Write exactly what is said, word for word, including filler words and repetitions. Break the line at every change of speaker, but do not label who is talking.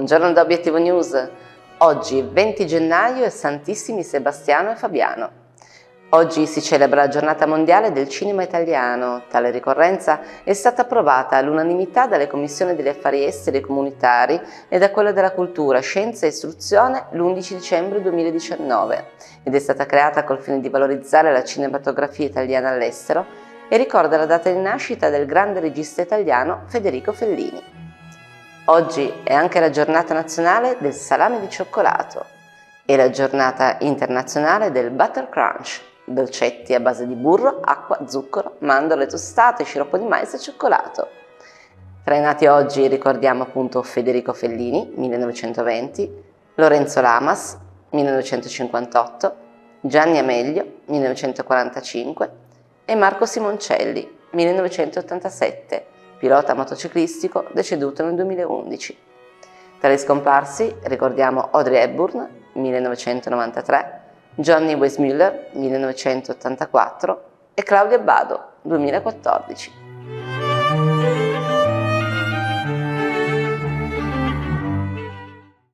Buongiorno da Obiettivo News. Oggi è venti gennaio e Santissimi Sebastiano e Fabiano. Oggi si celebra la Giornata Mondiale del Cinema Italiano. Tale ricorrenza è stata approvata all'unanimità dalle Commissioni degli Affari Esteri e Comunitari e da quella della Cultura, Scienza e Istruzione l'undici dicembre duemiladiciannove ed è stata creata col fine di valorizzare la cinematografia italiana all'estero e ricorda la data di nascita del grande regista italiano Federico Fellini. Oggi è anche la giornata nazionale del salame di cioccolato e la giornata internazionale del butter crunch, dolcetti a base di burro, acqua, zucchero, mandorle tostate, sciroppo di mais e cioccolato. Tra i nati oggi ricordiamo appunto Federico Fellini, millenovecentoventi, Lorenzo Lamas, millenovecentocinquantotto, Gianni Amelio, millenovecentoquarantacinque e Marco Simoncelli, millenovecentottantasette, pilota motociclistico deceduto nel duemilaundici. Tra gli scomparsi ricordiamo Audrey Hepburn, millenovecentonovantatré, Johnny Weissmuller, millenovecentottantaquattro e Claudia Abbado, duemilaquattordici.